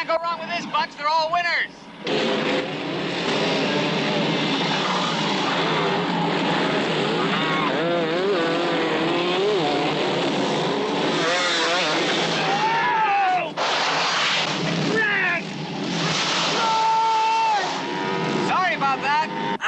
go wrong with this bunch? They're all winners. Sorry about that.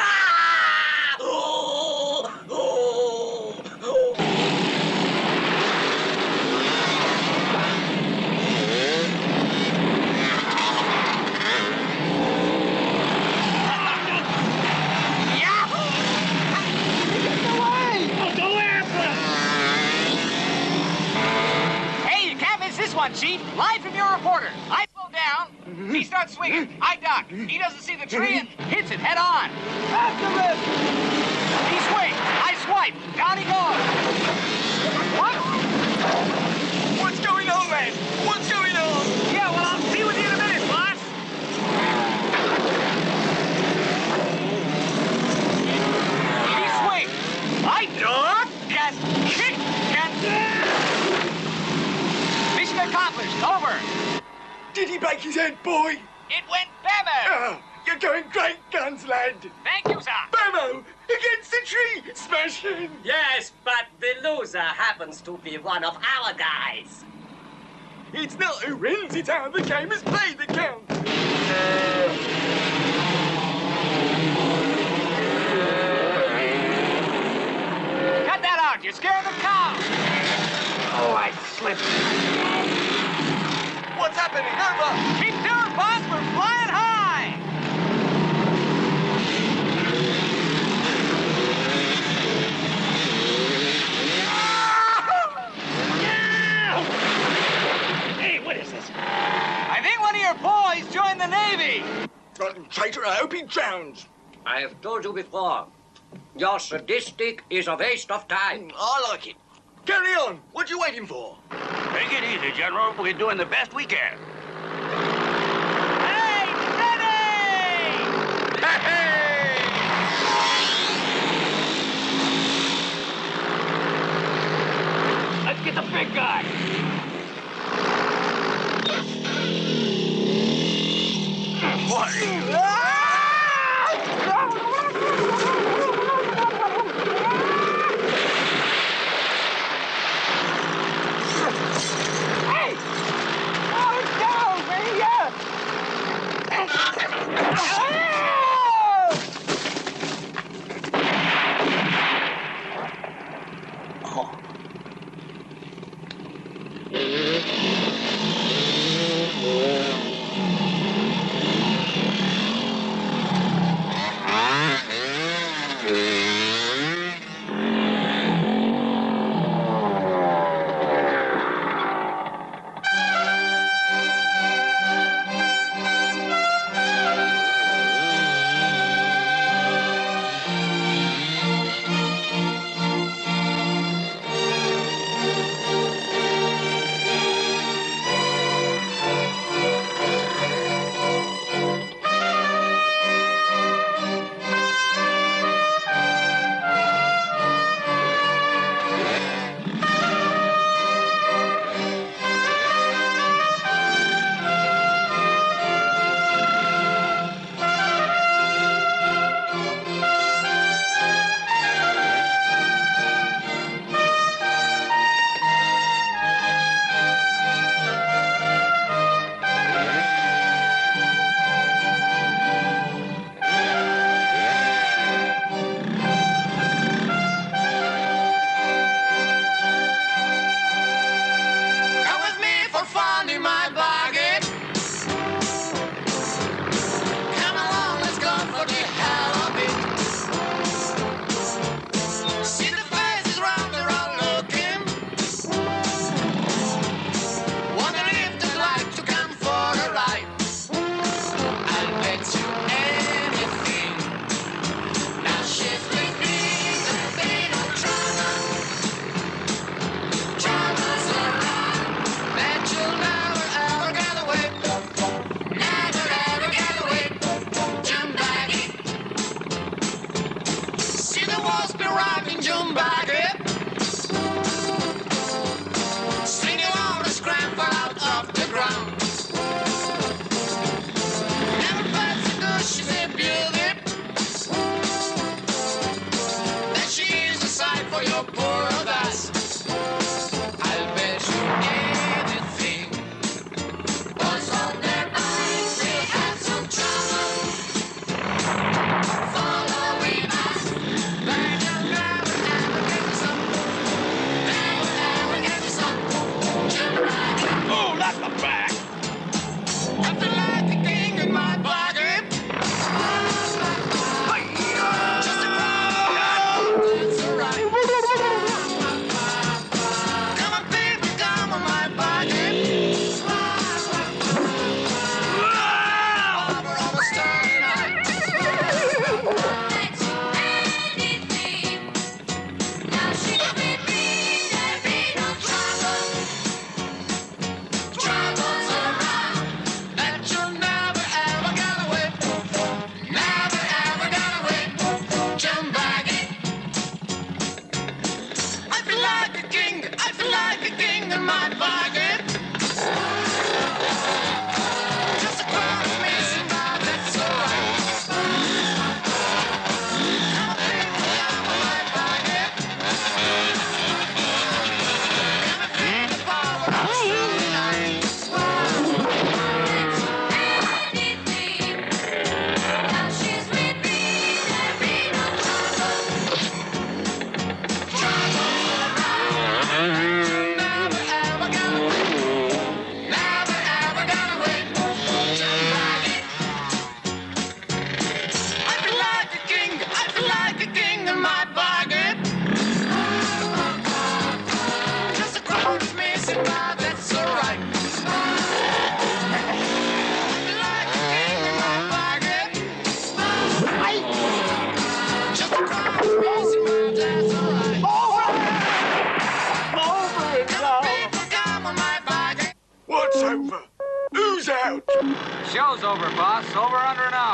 Chief, live from your reporter. I slow down, he starts swinging, I duck. He doesn't see the tree and hits it head on. After him! He swings, I swipe, down he goes. What? What's going on, man? What's going on? Yeah, well, I'll be with you in a minute, boss. He swings, I duck and kick and... Mission accomplished. Over. Did he break his head, boy? It went bammo. Oh, you're going great guns, lad. Thank you, sir. Bammo! Against the tree! Smash him! Yes, but the loser happens to be one of our guys. It's not who wins, it's how the game is played that counts. Cut that out. You're scaring the cows. Oh, I slipped. What's happening? Over! Keep doing, boss. We're flying high. Hey, what is this? I think one of your boys joined the Navy. Rotten traitor, I hope he drowns. I have told you before, your sadistic is a waste of time. I like it. Carry on. What you waiting for? Take it easy, General. We're doing the best we can. Hey, steady! Hey! Let's get the big guy. What?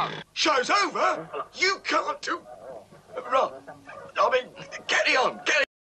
Show's over? You can't do